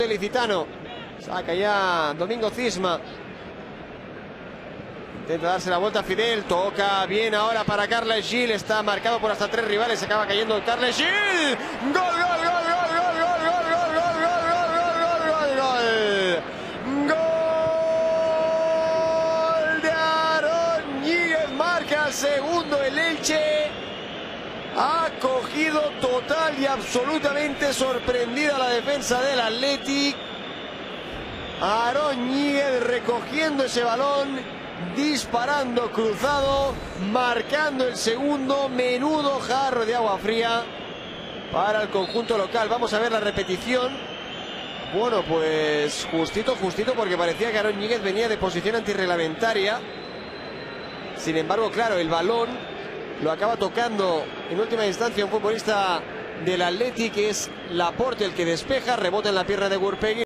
el ilicitano. Saca ya Domingo Cisma. Intenta darse la vuelta a Fidel. Toca bien ahora para Carles Gil. Está marcado por hasta 3 rivales. Se acaba cayendo Carles Gil. ¡Gol, gol, gol, gol, gol, gol, gol, gol, gol, gol, gol, gol, gol! ¡Gol de Aarón Ñíguez! Marca el segundo el Elche. Ha cogido total y absolutamente sorprendida la defensa del Athletic. Aarón Ñíguez recogiendo ese balón, disparando cruzado, marcando el segundo. Menudo jarro de agua fría para el conjunto local. Vamos a ver la repetición. Bueno, pues justito, porque parecía que Aarón Ñíguez venía de posición antirreglamentaria. Sin embargo, claro, el balón lo acaba tocando en última instancia un futbolista del Athletic, que es Laporte, el que despeja, rebota en la pierna de Gurpegui.